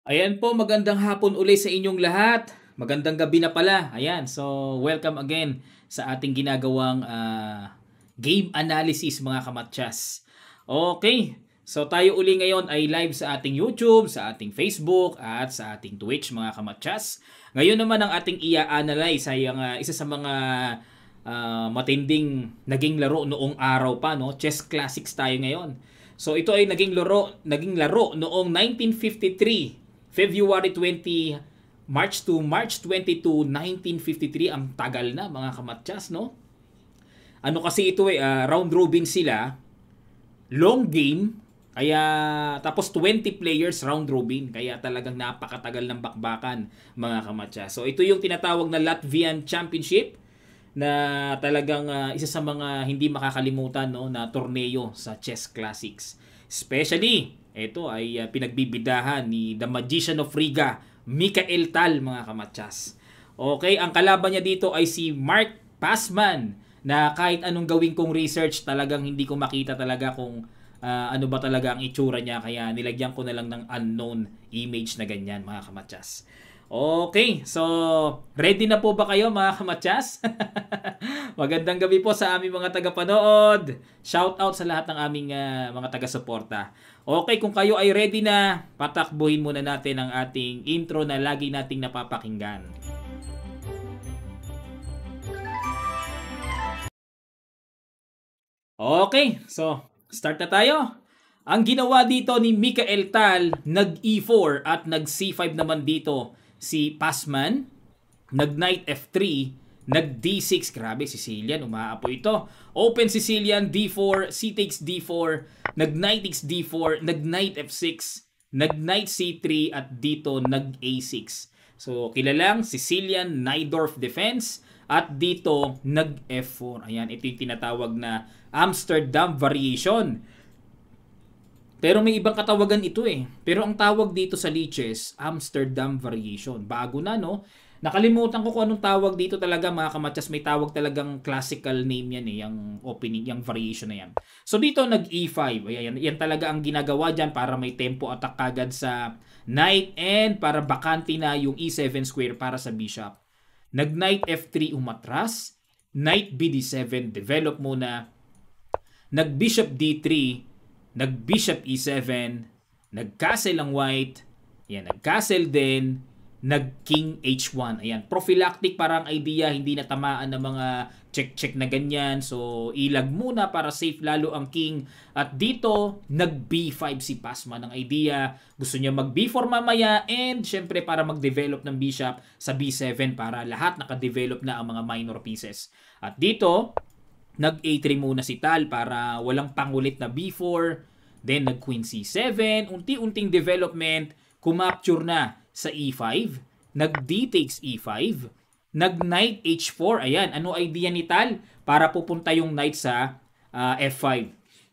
Ayan po, magandang hapon uli sa inyong lahat. Magandang gabi na pala. Ayan, so welcome again sa ating ginagawang game analysis mga kamatyas. Okay, so tayo uli ngayon ay live sa ating YouTube, sa ating Facebook, at sa ating Twitch mga kamatyas. Ngayon naman ang ating i-analyze ay ang isa sa mga matinding naging laro noong araw pa, no? Chess Classics tayo ngayon. So ito ay naging laro noong 1953. February 20, March to March 22, 1953. Ang tagal na mga kamatyas, no? Ano kasi ito round robin sila. Long game. Kaya, tapos 20 players round robin. Kaya talagang napakatagal ng bakbakan mga kamatyas. So ito yung tinatawag na Latvian Championship na talagang isa sa mga hindi makakalimutan, no, na torneo sa Chess Classics. Especially ito ay pinagbibidahan ni The Magician of Riga, Mikhail Tal mga kamatyas. Okay, ang kalaban niya dito ay si Mark Passman na kahit anong gawin kong research talagang hindi ko makita talaga kung ano ba talaga ang itsura niya, kaya nilagyan ko na lang ng unknown image na ganyan mga kamatyas. Okay, so ready na po ba kayo mga kamatyas? Magandang gabi po sa aming mga tagapanood. Shout out sa lahat ng aming mga taga-suporta. Okay, kung kayo ay ready na, patakbuhin muna natin ang ating intro na lagi nating napapakinggan. Okay, so start na tayo. Ang ginawa dito ni Mikhail Tal, nag-E4 at nag-C5 naman dito si Passman, nag-Knight F3, nag-D6, grabe Sicilian, umaapoy ito. Open Sicilian, D4, C takes D4, nag-Knight takes D4, nag-Knight F6, nag-Knight C3 at dito nag-A6. So kilalang Sicilian Najdorf defense at dito nag-F4. Ayan, ito yung tinatawag na Amsterdam variation. Pero may ibang katawagan ito Pero ang tawag dito sa lichess, Amsterdam variation. Bago na, no? Nakalimutan ko kung anong tawag dito talaga mga kamatyas. May tawag talagang classical name yan yung opening, yung variation na yan. So dito nag-E5. Ayan, yan talaga ang ginagawa dyan para may tempo attack kagad sa knight and para bakante na yung E7 square para sa bishop. Nag-Knight F3 umatras. Knight BD7 develop muna. Nag-Bishop D3. Nag-Bishop E7, nag-Castle ang white, ayan, nag-Castle din, nag-King H1. Ayan, prophylactic parang idea, hindi natamaan ng mga check-check na ganyan. So, ilag muna para safe lalo ang king. At dito, nag-B5 si Passman. Ang idea, gusto niya mag-B4 mamaya and syempre para mag-develop ng bishop sa B7 para lahat naka-develop na ang mga minor pieces. At dito, nag-A3 muna si Tal para walang pangulit na B4. Then nag-Queen C7. Unti-unting development. Kumapture na sa E5. Nag-D takes E5. Nag-Knight H4. Ayan. Ano idea ni Tal? Para pupunta yung knight sa F5.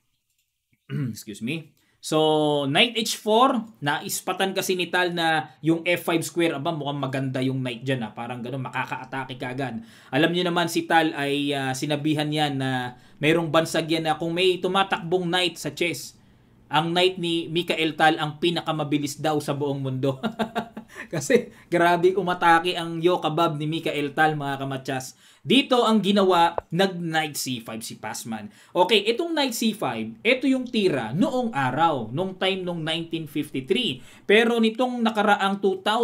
Excuse me. So, Knight H4, naispatan kasi ni Tal na yung F5 square, mukhang maganda yung knight dyan parang gano'n, makaka-atake kagad. Alam niyo naman si Tal ay sinabihan yan na mayroong bansag yan na kung may tumatakbong knight sa chess, ang knight ni Mikhail Tal ang pinakamabilis daw sa buong mundo. Kasi grabe umatake ang Yokabab ni Mikhail Tal mga kamatyas. Dito ang ginawa, nag-Knight C5 si Passman. Okay, itong Knight C5, ito yung tira noong araw, nung time nung 1953. Pero nitong nakaraang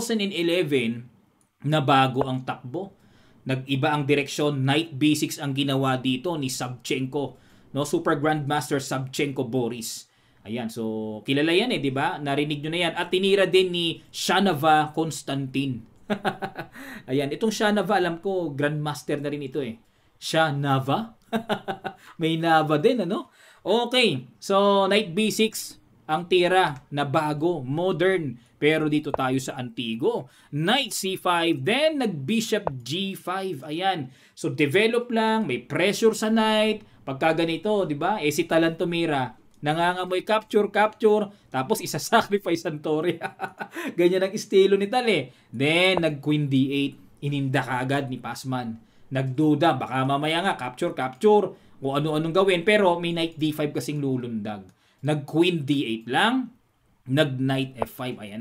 2011, na bago ang takbo. Nag-iba ang direksyon, Knight B6 ang ginawa dito ni Savchenko, no? Super Grandmaster Savchenko Boris. Ayan, so kilala yan di ba? Narinig nyo na yan. At tinira din ni Shanava Konstantin. Ayan, itong Shanava, alam ko, Grandmaster na rin ito Shanava? May Nava din, ano? Okay, so Knight B6, ang tira na bago, modern. Pero dito tayo sa antigo. Knight C5, then nag-Bishop G5. Ayan, so develop lang, may pressure sa knight. Pagka ganito, di ba? Si Talantomira, nangangamoy capture, tapos isa-sacrifice ang Torre. Ganyan ang estilo ni Tal Then, nag-Queen D8. Ininda kaagad ni Passman. Nagduda, baka mamaya nga, capture, kung ano-anong gawin. Pero may Knight D5 kasing lulundag. Nag-Queen D8 lang. Nag-Knight F5. Ayan na.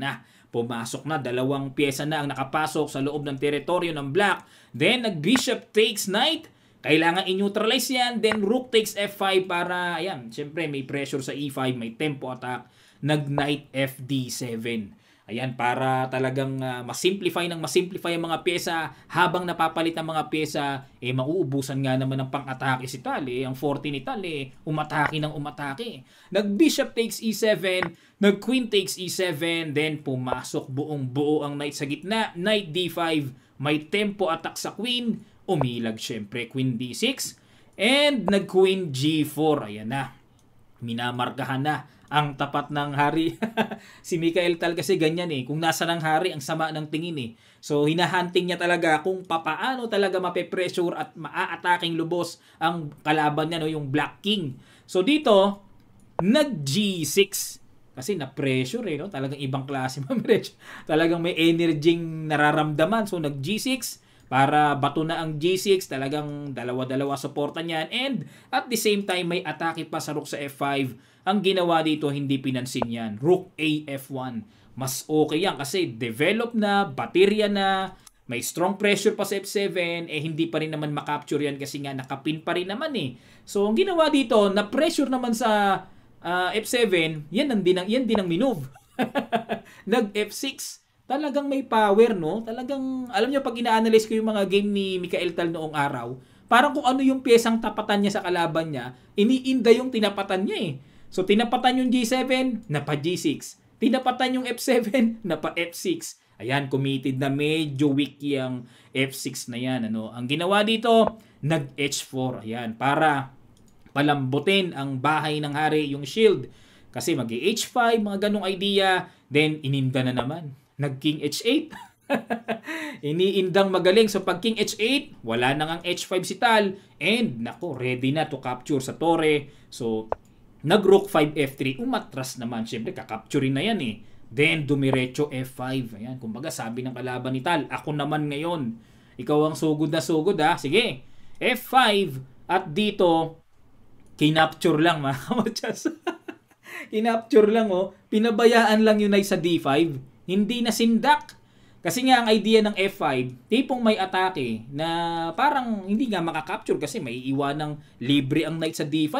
pumasok na, dalawang pyesa na ang nakapasok sa loob ng teritoryo ng black. Then nag-bishop takes knight, kailangan i-neutralize yan. Then rook takes f5 para, ayan, syempre may pressure sa e5, may tempo attack. Nag-knight fd7. Ayan, para talagang masimplify ang mga pyesa. Habang napapalit ang mga pyesa, mauubusan nga naman ng pang-atake si Tal. Ang 40 ni Tal, umatake ng umatake. Nag-bishop takes e7, nag-queen takes e7, then pumasok buong buo ang knight sa gitna. Knight d5, may tempo attack sa queen. Umilag syempre, queen d6. And nag-queen g4. Ayan na, minamarkahan na ang tapat ng hari. Si Michael Tal kasi ganyan kung nasa ng hari, ang sama ng tingin So hinahunting niya talaga kung papaano talaga mape-pressure at maa-attacking lubos ang kalaban niya, yung Black King. So dito, nag-G6. Kasi na-pressure no? Talagang ibang klase ma-pressure. Talagang may energy nararamdaman. So nag-G6 para bato na ang G6. Talagang dalawa-dalawa suporta niyan. And at the same time, may atake pa sa rook sa F5. Ang ginawa dito, hindi pinansin yan. Rook A F1. Mas okay yan kasi develop na, baterya na, may strong pressure pa sa F7, hindi pa rin naman makapture yan kasi nga nakapin pa rin naman So, ang ginawa dito, na-pressure naman sa F7, yan din ang minove. Nag-F6. Talagang may power, no? Talagang, alam nyo, pag ina-analyze ko yung mga game ni Michael Tal noong araw, parang kung ano yung pyesang tapatan niya sa kalaban niya, iniinda yung tinapatan niya So, tinapatan yung G7, napa G6. Tinapatan yung F7, napa F6. Ayan, committed na medyo weak yung F6 na yan. Ang ginawa dito, nag-H4. Ayan, para palambutin ang bahay ng hari, yung shield. Kasi mag-H5, mga ganong idea. Then, ininda na naman. Nag-King H8. Iniindang magaling. So, pag King H8, wala nang ang H5 si Tal. And, nako, ready na to capture sa tore. So, nag-Rook 5 F3, umatras naman. Siyempre, kakapturin na yan Then, dumiretso F5. Ayan, kumbaga sabi ng kalaban ni Tal, ako naman ngayon. Ikaw ang sugod na sugod Sige, F5. At dito, kinapture lang mga kamatsas. Kinapture lang Pinabayaan lang yun ay sa D5. Hindi na sindak. Kasi nga ang idea ng F5, tipong may atake na parang hindi nga makakapture kasi may iwanang libre ang knight sa D5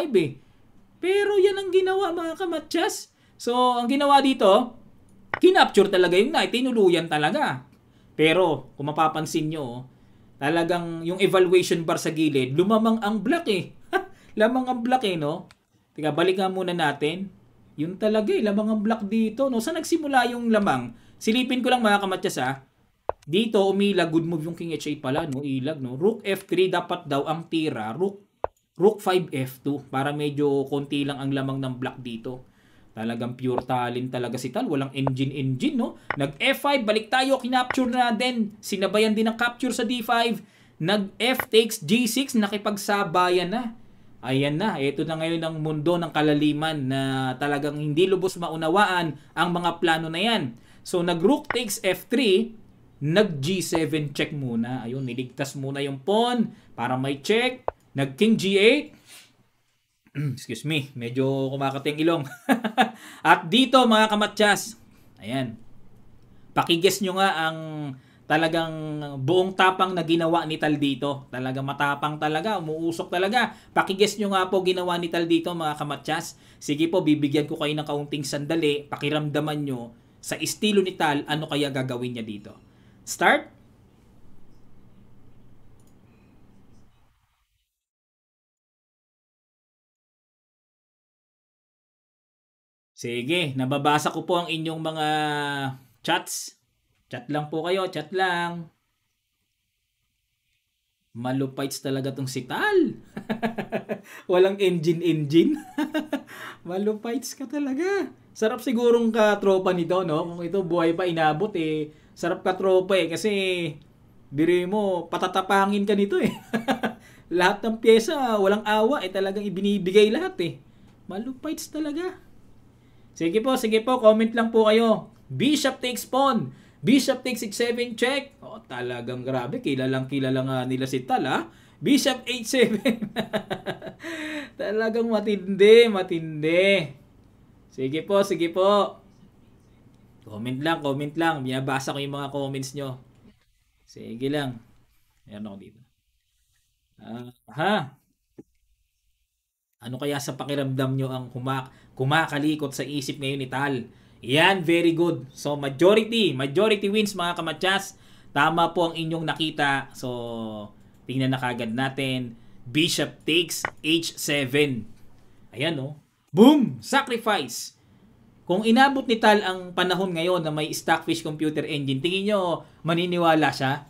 Pero yan ang ginawa mga kamatsas. So, ang ginawa dito, kinapture talaga yung knight. Tinuluyan talaga. Pero, kung mapapansin nyo, talagang yung evaluation bar sa gilid, lumamang ang black Lamang ang black no? Teka, balik nga muna natin. Yun talaga lamang ang black dito. No? Saan nagsimula yung lamang? Silipin ko lang mga kamatsas Dito, umilag. Good move yung King H8 pala. No? Ilag. No? Rook F3 dapat daw ang tira. Rook 5 F2 para medyo konti lang ang lamang ng black dito. Talagang pure talent talaga si Tal. Walang engine, no? Nag-F5, balik tayo, kinapture na din. Sinabayan din ang capture sa D5. Nag-F takes G6, nakipagsabayan na. Ayan na, ito na ngayon ang mundo ng kalaliman na talagang hindi lubos maunawaan ang mga plano na yan. So, nag-Rook takes F3, nag-G7 check muna. Ayun, niligtas muna yung pawn para may check. Nag-King G8. Excuse me, medyo kumakati ang ilong. At dito mga kamatsas, ayan, pakiguess nyo nga ang talagang buong tapang na ginawa ni Tal dito. Talagang matapang talaga, umuusok talaga. Pakiguess nyo nga po ginawa ni Tal dito mga kamatsas. Sige po, bibigyan ko kayo ng kaunting sandali. Pakiramdaman nyo sa estilo ni Tal, ano kaya gagawin niya dito. Start. Sige, nababasa ko po ang inyong mga chats. Chat lang po kayo, chat lang. Malupites talaga tong si Tal. Walang engine. Malupites ka talaga. Sarap sigurong ka-tropa nito, no? Kung ito buhay pa inabot sarap ka-tropa kasi biri mo, patatapangin ka nito Lahat ng pyesa, walang awa talagang ibinibigay lahat Malupites talaga. Sige po, comment lang po kayo. Bishop takes pawn. Bishop takes H7 check. Talagang grabe. Kilala nga nila si Tal Bishop H7. Talagang matindi. Sige po. Comment lang. Binabasa ko yung mga comments nyo. Sige lang. Ayan ako dito. Ha? Ano kaya sa pakiramdam nyo ang kumakalikot sa isip ngayon ni Tal? Yan, very good. So, majority wins mga kamatsas. Tama po ang inyong nakita. So, tingnan na kagad natin. Bishop takes H7. Ayan, no? Boom! Sacrifice! Kung inabot ni Tal ang panahon ngayon na may Stockfish computer engine, tingin nyo maniniwala siya?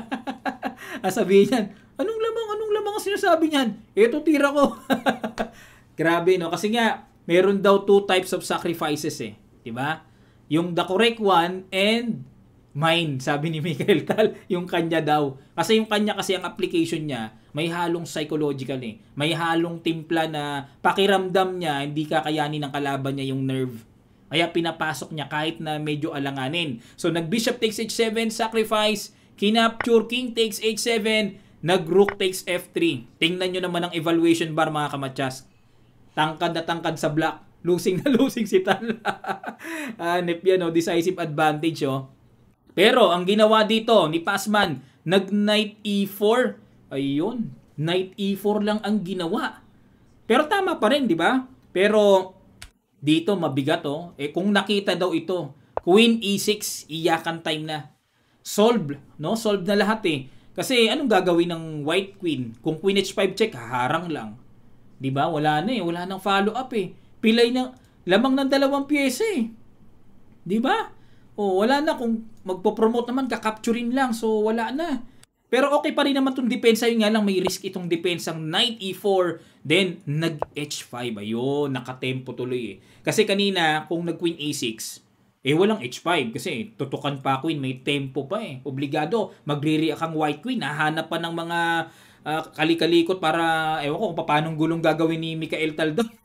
Sabihin niyan, anong lamang ang sinasabi niyan? Ito tira ko. Grabe, no? Kasi nga, meron daw 2 types of sacrifices eh. Diba? Yung the correct one and mine, sabi ni Michael Tal, yung kanya daw. Kasi yung kanya kasi ang application niya, may halong psychological eh. May halong timpla na pakiramdam niya, hindi kakayanin ng kalaban niya yung nerve. Kaya pinapasok niya kahit na medyo alanganin. So, nag-bishop takes h7, sacrifice, kinapture, king takes h7, nag-rook takes f3. Tingnan nyo naman ang evaluation bar mga kamatsas. Tangkad na tangkad sa black. Losing na losing si Tal. Hanip yan, decisive advantage. Pero, ang ginawa dito ni Passman, nag-knight e4. Ayun, knight e4 lang ang ginawa. Pero tama pa rin, di ba? Pero, dito mabigat kung nakita daw ito, queen e6, iyakan time na. Solve, no? Solve na lahat eh. Kasi anong gagawin ng white queen? Kung queen h5 check, haharang lang. 'Di ba? Wala na eh, wala nang follow up eh. Pilay na lamang ng 2 piyesa eh. 'Di ba? Wala na kung magpo-promote naman ka-capturein lang. So wala na. Pero okay pa rin naman tong depensa, yun nga lang may risk itong depensang knight e4, then nag h5. Ayun, nakatempo tuloy eh. Kasi kanina kung nag queen a6, walang h5 kasi tutukan pa queen, may tempo pa eh. Obligado, magre-react ang white queen, hahanap pa ng mga kalikalikot para, ewan ko kung paano gulong gagawin ni Michael Tal doon.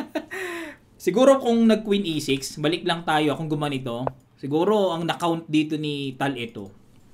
Siguro kung nag queen e6, balik lang tayo kung gumanito. Siguro ang na-count dito ni Tal ito.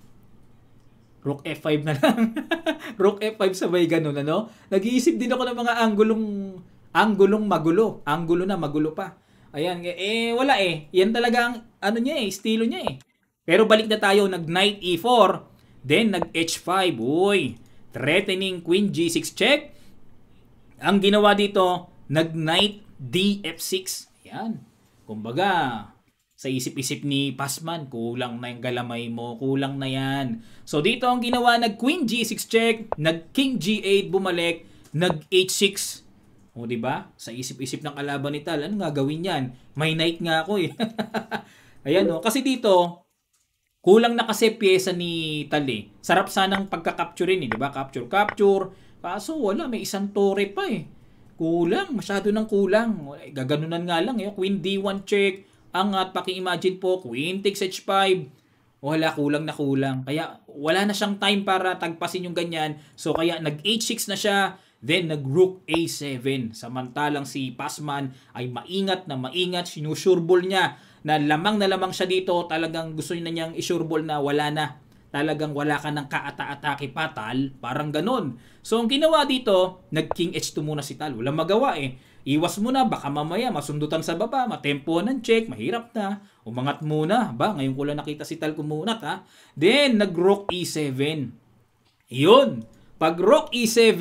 Rook f5 na lang. Rook f5 sabay ganun, ano? Nag-iisip din ako ng mga anggulong magulo. Anggulo na, magulo pa. Ayan, wala eh. Yan talaga ang, estilo niya eh. Pero balik na tayo, nag-knight e4, then nag-h5. Uy, threatening queen g6 check. Ang ginawa dito, nag-knight df6. Ayan. Kumbaga, sa isip-isip ni Passman, kulang na yung galamay mo, kulang na yan. So dito ang ginawa, nag-queen g6 check, nag-king g8 bumalik, nag-h6. Diba? Sa isip-isip ng kalaban ni Tal, ano gagawin yan? May knight nga ako eh. Ayan kasi dito, kulang na kasi pyesa ni Tal eh. Sarap sanang pagka-capturein eh, diba? Capture. Kaso wala, may isang torre pa eh. Kulang, masyado ng kulang. Gaganunan nga lang eh. Queen d1 check, angat, paki-imagine po, queen takes h5. Wala, kulang na kulang. Kaya wala na siyang time para tagpasin yung ganyan. So kaya nag-h6 na siya, then nag-rook a7. Samantalang si Passman ay maingat na maingat, sinusureball niya na lamang siya dito. Talagang gusto niya niyang isureball na wala na. Talagang wala ka ng kaata-atake pa, Tal. Parang ganon. So ang ginawa dito, nag-king h2 muna si Tal. Walang magawa eh. Iwas mo na, baka mamaya masundutan sa baba, matempo ng check, mahirap na. Umangat muna. Ngayon ko lang nakita si Tal kumunat ha. Then, nag-rook e7. Yun. Pag rook e7,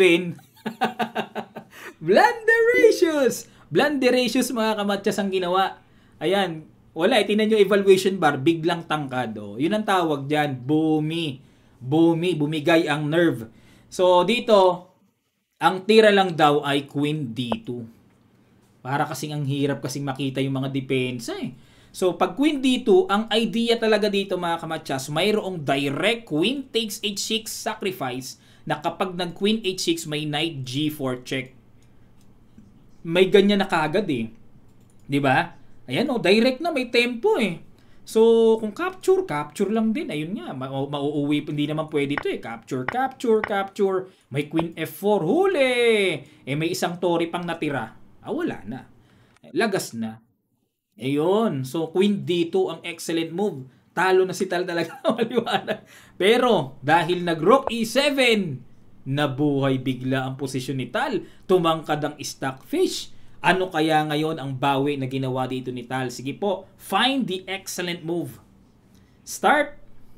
blunderacious mga kamatsas ang ginawa. Ayan. Wala, tingnan nyo evaluation bar, biglang tangkad. Yun ang tawag dyan. Bumigay ang nerve. So, dito, ang tira lang daw ay queen d2. Para kasing ang hirap kasing makita yung mga depensa eh. So, pag queen d2, ang idea talaga dito mga kamatsas, mayroong direct queen takes h6 sacrifice na kapag nag queen h6, may knight g4 check. May ganyan na kagad eh. Diba? Ayan direct na, may tempo eh. So, kung capture lang din. Ayun nga, mauuwi, hindi naman pwede ito eh. Capture. May queen f4, huli! May isang torre pang natira. Wala na. Lagas na. Ayun. So, queen d2 ang excellent move. Talo na si Tal talaga. Maliwanag. Pero, dahil nag-rook e7, nabuhay bigla ang posisyon ni Tal. Tumangkad ang Stockfish. Ano kaya ngayon ang bawi na ginawa dito ni Tal? Sige po, find the excellent move. Start!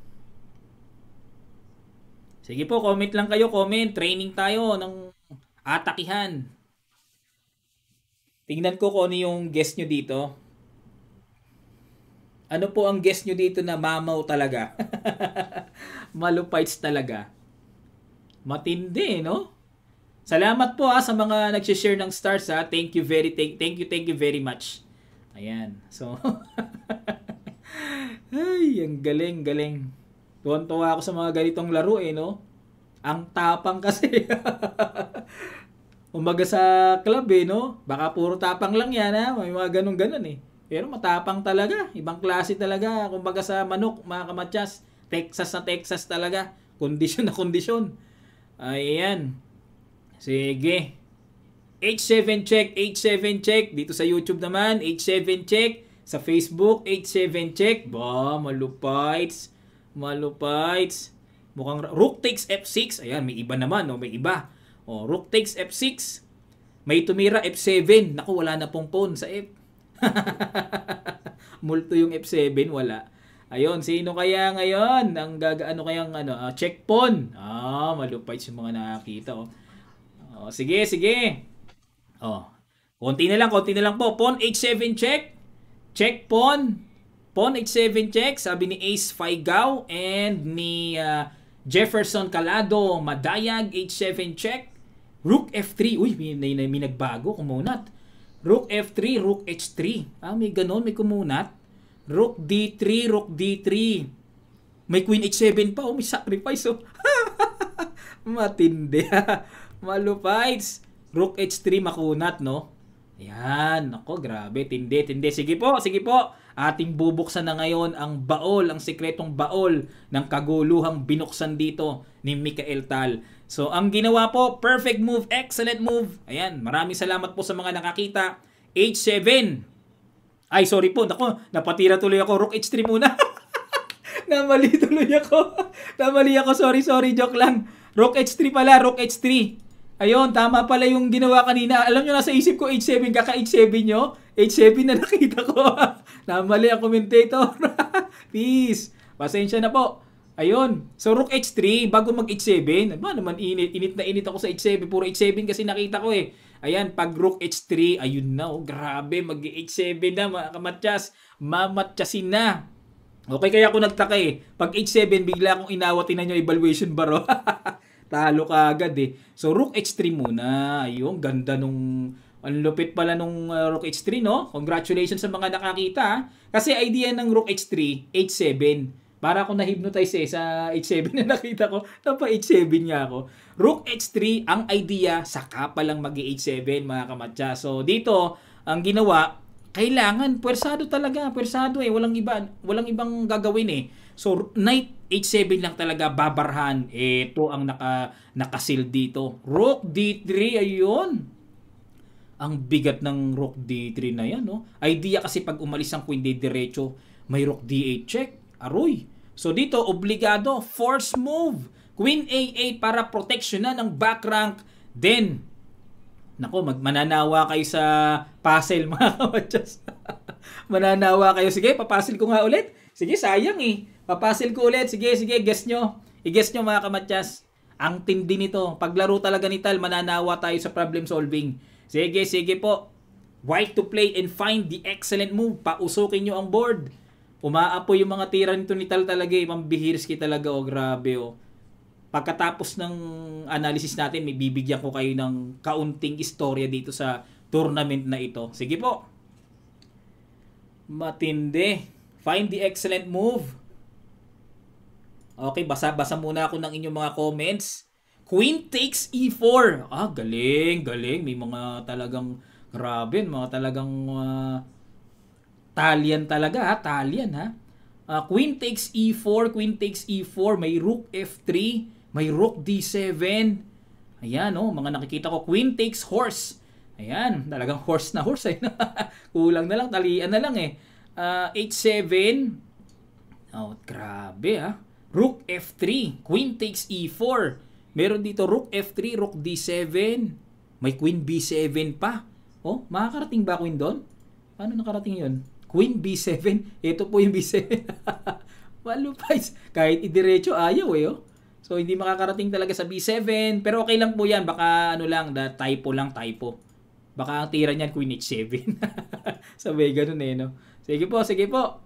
Sige po, comment lang kayo, comment. Training tayo ng atakihan. Tingnan ko kung ano yung guess nyo dito. Ano po ang guess nyo dito na mamaw talaga? Malupites talaga. Matindi, no? Salamat po sa mga nag-share ng stars ha. Thank you very much. Ayan. So ay, ang galing. Tuwan-tuwa ako sa mga ganitong laro no? Ang tapang kasi. Umaga sa club no? Baka puro tapang lang yan ha. May mga ganun eh. Pero matapang talaga. Ibang klase talaga. Kumbaga sa manok, mga kamatyas. Texas talaga. Kondisyon na kondisyon. Ayan. Sige. H7 check. Dito sa YouTube naman, H7 check. Sa Facebook, H7 check. Ba, malupites. Mukhang Rook takes F6. Ayan, may iba naman. May iba. Rook takes F6. May tumira F7. Naku, wala na pong pawn sa F. Multo yung F7, wala. Ayun, sino kaya ngayon? Ang kayang check pawn. Malupites yung mga nakakita. Sige. Konti na lang po. Pawn H7 check. Check pawn. Pawn H7 check. Sabi ni Ace Faigao and ni Jefferson Calado. Madayag H7 check. Rook F3. Uy, may nagbago. Kumunat. Rook F3, Rook H3. May ganon, may kumunat. Rook D3, Rook D3. May Queen H7 pa. May sacrifice. Matindi. Malupites. Rook H3 makunat, no? Ayan. Ako, grabe. Tindi. Sige po. Ating bubuksan na ngayon ang baol, ang sikretong baol ng kaguluhang binuksan dito ni Michael Tal. So, ang ginawa po, perfect move, excellent move. Ayan. Maraming salamat po sa mga nakakita. H7. Ay, sorry po. Naku, napatira tuloy ako. Rook H3 muna. Namali tuloy ako. Sorry. Joke lang. Rook H3 pala. Rook H3. Ayun, tama pala yung ginawa kanina. Alam nyo, nasa isip ko H7. Kaka H7 nyo. H7 na nakita ko. Namali ang commentator. Peace. Pasensya na po. Ayun. So, Rook H3, bago mag H7. Ano naman, init ako sa H7. Puro H7 kasi nakita ko eh. Ayan, pag Rook H3, ayun na. Grabe, mag H7 na, mga kamatyas. Mamatyasin na. Okay, kaya ako nagtaka eh. Pag H7, bigla akong inawatin na nyo evaluation bar. Talo ka agad eh. So, Rook H3 muna. Ayun, ganda nung... Ang lupit pala nung Rook H3, no? Congratulations sa mga nakakita. Kasi idea ng Rook H3, H7. Para ako na-hypnotize sa H7 na nakita ko. Tapa H7 nga ako. Rook H3, ang idea, saka pa lang mag-H7, mga kamatya. So, dito, ang ginawa, kailangan, pwersado talaga. Pwersado eh. Walang ibang gagawin eh. So, Knight H7 lang talaga babarhan. Ito ang nakasil dito. Rook D3, ayun. Ang bigat ng Rook D3 na yan, no? Idea kasi pag umalis ang Queen D diretso, may Rook D8 check. Aroy. So dito, obligado, force move. Queen A8 para protection na ng back rank. Then, mananawa kayo sa puzzle, mga kamatyas. Mananawa kayo. Sige, papasil ko nga ulit. Sige, sayang eh. Papasil ko ulit. Sige, guess nyo. I-guess nyo, mga kamatyas. Ang tindi nito. Paglaro talaga ni Tal, mananawa tayo sa problem solving. Sige po. White to play and find the excellent move. Pausukin nyo ang board. Umaapoy yung mga tira nito ni Tal talaga eh. Mambihirski talaga. Grabe Pagkatapos ng analysis natin, may bibigyan ko kayo ng kaunting istorya dito sa tournament na ito. Sige po. Matindi. Find the excellent move. Okay, basa muna ako ng inyong mga comments. Queen takes E4. Galing. May mga talagang grabe, mga talagang Talian talaga, Talian ha. Queen takes E4, may Rook F3, may Rook D7. Ayan, mga nakikita ko. Queen takes horse. Ayan, talagang horse na horse. Kulang na lang, talian na lang eh. H7. Grabe ha. Rook F3, Queen takes E4. Meron dito Rook F3, Rook D7. May Queen B7 pa. Oh, makakarating ba Queen doon? Paano nakarating yun? Queen B7. Ito po yung B7. Malupais. Kahit idiretso, ayaw eh. Oh. So, hindi makakarating talaga sa B7. Pero okay lang po yan. Baka ano lang, typo lang, typo. Baka ang tira niyan, Queen H7. Sabay ganun eh, no? Sige po, sige po.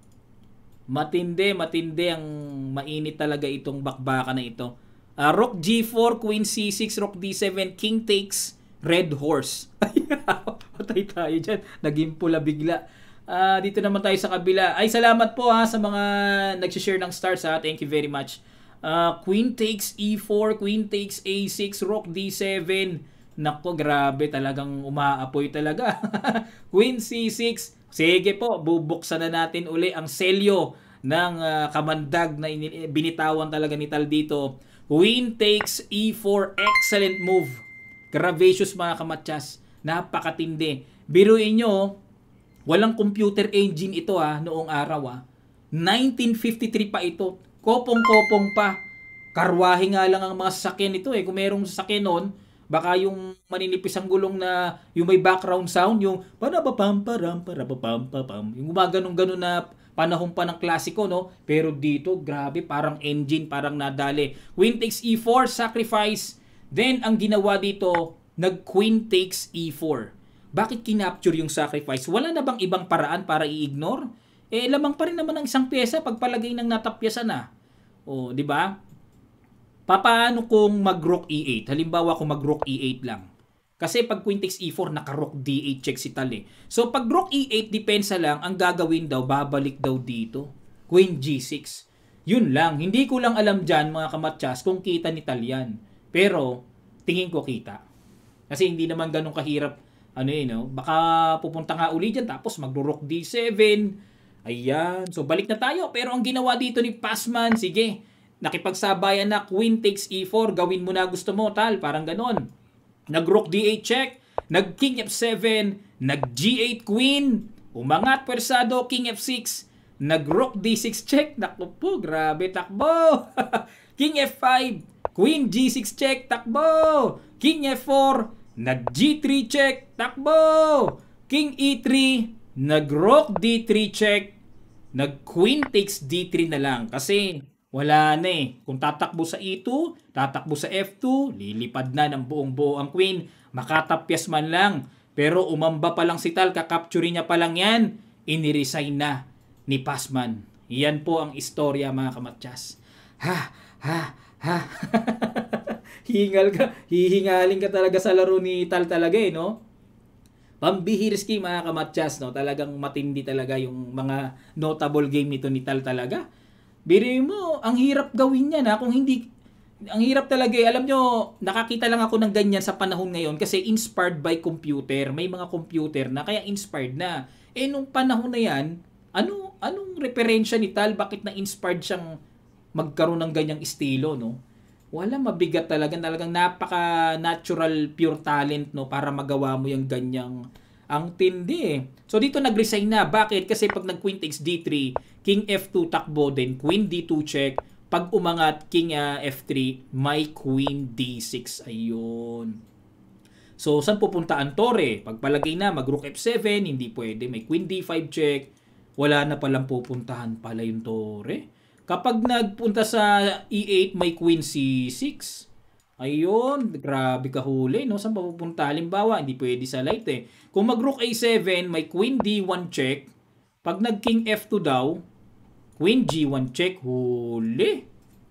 Matindi ang mainit talaga itong bakbaka na ito. Rook G4, Queen C6, Rook D7, King takes, Red Horse. Patay tayo dyan. Naging pula bigla. Dito naman tayo sa kabila. Ay, salamat po sa mga nag-share ng stars ha. Thank you very much. Queen takes E4, Queen takes A6, Rook D7. Nako, grabe. Talagang umaapoy talaga. Queen C6. Sige po, bubuksan na natin uli ang selyo ng kamandag na binitawan talaga ni Tal dito. Queen takes E4. Excellent move. Gravacious mga kamatsas. Napakatindi. Biruin nyo, walang computer engine ito noong araw 1953 pa ito. Kopong-kopong pa. Karwahe nga lang ang mga sasakyan ito eh. Kung merong sasakyan noon, baka yung maninipis ang gulong na yung may background sound, yung parapapam, yung gumaganong-ganon na panahon pa ng klasiko, no? Pero dito, grabe, parang engine, parang nadali. Queen takes E4, sacrifice. Then, ang ginawa dito, nag-Queen takes E4. Bakit kinapture yung sacrifice? Wala na bang ibang paraan para i-ignore? Lamang pa rin naman ang isang pyesa pagpalagay ng natapyasa na. O, di ba? Paano kung mag-Rook E8? Halimbawa kung mag-Rook E8 lang. Kasi pag Queen takes E4, naka-Rook D8 check si Tal eh. So pag Rook E8, depensa lang, ang gagawin daw, babalik daw dito. Queen G6. Yun lang. Hindi ko lang alam dyan, mga kamatsas, kung kita ni Tal yan. Pero, tingin ko kita. Kasi hindi naman ganun kahirap. Baka pupunta nga uli dyan, tapos mag-Rook D7. Ayan. So balik na tayo. Pero ang ginawa dito ni Passman, sige, nakipagsabayan na Queen takes E4, gawin mo na gusto mo, Tal. Parang ganon. Nag-Rook D8 check, nag-King F7, nag-G8 Queen, umangat pwersado, King F6, nag-Rook D6 check, naku po, grabe, takbo. King F5, Queen G6 check, takbo. King F4, nag-G3 check, takbo. King E3, nag-Rook D3 check, nag-Queen takes D3 na lang kasi wala na eh. Kung tatakbo sa E2, tatakbo sa F2, lilipad na ng buong-buo ang Queen. Makatapyas man lang. Pero umamba pa lang si Tal, kakapture niya pa lang yan, iniresign na ni Passman. Yan po ang istorya mga kamatsas. Hihingalin ka talaga sa laro ni Tal talaga eh, no? Pambihirski mga kamatsas, no? Talagang matindi talaga yung mga notable game nito ni Tal talaga. Biri mo, ang hirap gawin yan kung hindi, ang hirap talaga Alam nyo, nakakita lang ako ng ganyan sa panahon ngayon kasi inspired by computer. May mga computer na kaya inspired na. Nung panahon na yan, anong referensya ni Tal? Bakit na-inspired siyang magkaroon ng ganyang estilo, no? Wala, mabigat talaga. Talagang napaka-natural, pure talent, no? Para magawa mo yung ganyang ang tindi. So dito nag-resign na. Bakit? Kasi pag nag-Queen takes D3, King F2 takbo, then Queen D2 check. Pag umangat, King F3, may Queen D6. Ayun. So saan pupunta ang tore? Pagpalagay na, mag-Rook F7, hindi pwede. May Queen D5 check. Wala na palang pupuntahan pala yung tore. Kapag nagpunta sa E8, may Queen C6. Ayun, grabe kahuli, no? Saan papupunta? Halimbawa, hindi pwede sa light eh. Kung mag-Rook A7, may Queen D1 check. Pag nag-King F2 daw, Queen G1 check, huli.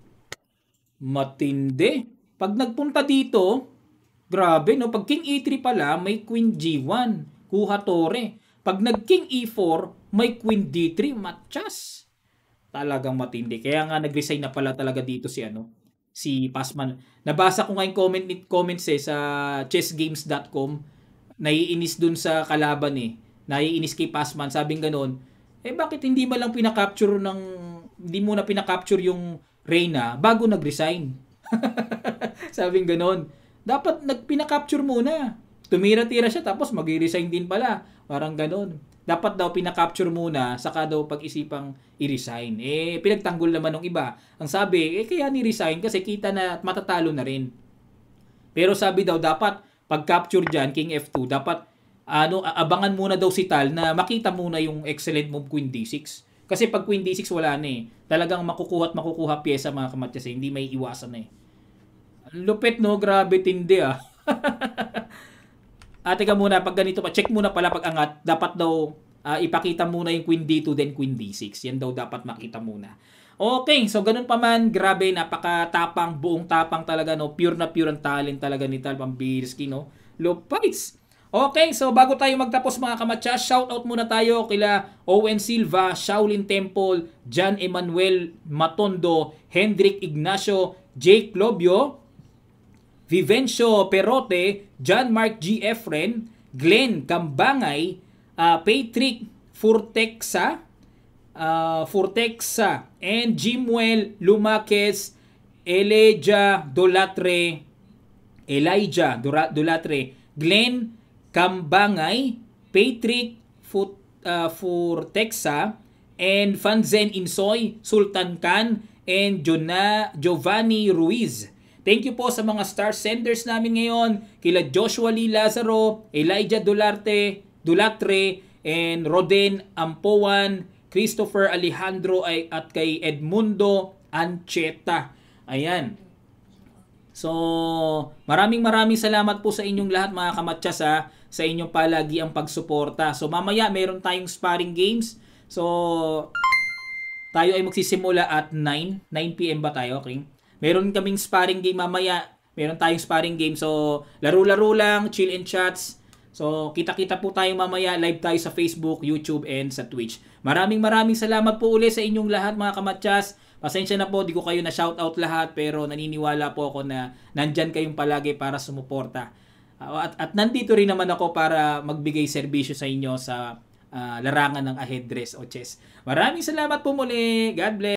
Matindi. Pag nagpunta dito, grabe, no? Pag King E3 pala, may Queen G1. Kuha tore. Pag nag-King E4, may Queen D3. Matchas. Talagang matindi. Kaya nga nag-resign na pala talaga dito si Passman. Nabasa ko nga yung comments sa chessgames.com. Naiinis dun sa kalaban eh. Naiinis kay Passman. Sabing ganon, bakit hindi mo lang hindi mo na pinakapture yung Reyna bago nag-resign? Sabing ganon. Dapat pinakapture muna. Tumira-tira siya tapos mag-resign din pala. Parang ganon. Dapat daw pinakapture muna, saka daw pag-isipang i-resign. Pinagtanggol naman ng iba. Ang sabi, kaya ni-resign kasi kita na matatalo na rin. Pero sabi daw, dapat pag-capture dyan, King F2, dapat abangan muna daw si Tal na makita muna yung excellent move Queen D6. Kasi pag Queen D6 wala na eh. Talagang makukuha at makukuha pyesa mga kamatyas eh. Hindi may iwasan na eh. Lupit no, grabe tindi ah. Teka muna, pag ganito pa, check muna pala pag angat, dapat daw ipakita muna yung Queen D2 then Queen D6. Yan daw dapat makita muna. Okay, so ganun pa man, grabe, napakatapang, buong tapang talaga, no? Pure na pure ang talent talaga ni Tal Pambirski, no? Lupites! Okay, so bago tayo magtapos mga kamatcha, shoutout muna tayo kila Owen Silva, Shaolin Temple, John Emmanuel Matondo, Hendrik Ignacio, Jake Lobio, Vivencio Perote, John Mark G. Efren, Glenn Kambangay, Patrick Furtexa, and Jimuel Lumaques, Elijah Dolatre, Glenn Kambangay, Patrick Furtexa, and Fanzen Insoy, Sultan Khan, and Giovanni Ruiz. Thank you po sa mga star senders namin ngayon, kila Joshua Lee Lazaro, Elijah Dolatre, and Roden Ampowan, Christopher Alejandro at kay Edmundo Ancheta. Ayan. So, maraming salamat po sa inyong lahat mga kamatyas sa inyong palagi ang pagsuporta. So, mamaya meron tayong sparring games. So, tayo ay magsisimula at 9 PM ba tayo? Okay. Meron kaming sparring game mamaya. Meron tayong sparring game. So, laro-laro lang, chill and chats. So, kita-kita po tayo mamaya. Live tayo sa Facebook, YouTube, and sa Twitch. Maraming salamat po ulit sa inyong lahat mga kamatyas. Pasensya na po, di ko kayo na shoutout lahat, pero naniniwala po ako na nandyan kayong palagi para sumuporta. At nandito rin naman ako para magbigay serbisyo sa inyo sa larangan ng ahead dress o chess. Maraming salamat po muli. God bless.